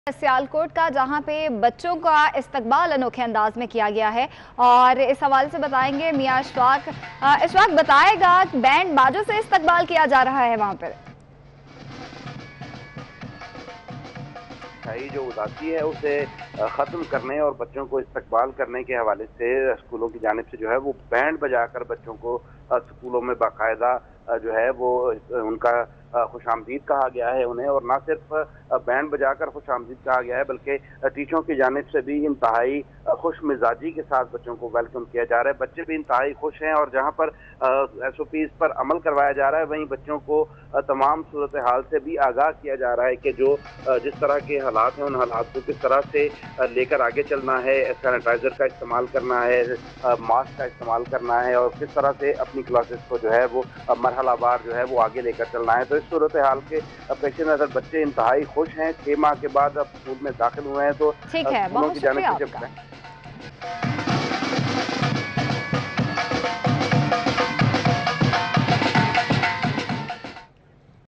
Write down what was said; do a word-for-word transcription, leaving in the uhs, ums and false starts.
सियालकोट का, जहां पे बच्चों का इस्तकबाल अनोखे अंदाज में किया गया है और इस हवाले से बताएंगे मियां इशफाक। इशफाक बताएगा, बैंड बाजों से इस्तकबाल किया जा रहा है वहां पर। जो उदासी है उसे ख़त्म करने और बच्चों को इस्तकबाल करने के हवाले से स्कूलों की जानिब से जो है वो बैंड बजाकर बच्चों को स्कूलों में बाकायदा जो है वो उनका खुशामदीद कहा गया है उन्हें, और ना सिर्फ बैंड बजाकर खुशामदीद कहा गया है बल्कि टीचरों की जानिब से भी इंतहाई खुश मिजाजी के साथ बच्चों को वेलकम किया जा रहा है। बच्चे भी इंतहाई खुश हैं और जहाँ पर एस ओ पीज़ पर अमल करवाया जा रहा है वहीं बच्चों को तमाम सूरत हाल से भी आगाह किया जा रहा है कि जो जिस तरह के हालात हैं उन हालात को किस तरह से लेकर आगे चलना है, सैनिटाइजर का इस्तेमाल करना है, मास्क का इस्तेमाल करना है और किस तरह से अपनी क्लासेस को जो है वो मरहलावार जो है वो आगे लेकर चलना है। तो इस सूरत हाल के पेश नज़र बच्चे इंतहाई खुश हैं। छह माह के बाद अब स्कूल में दाखिल हुए हैं तो ठीक है, स्कूलों बहुत की जानिब शुक्रिया से आपका।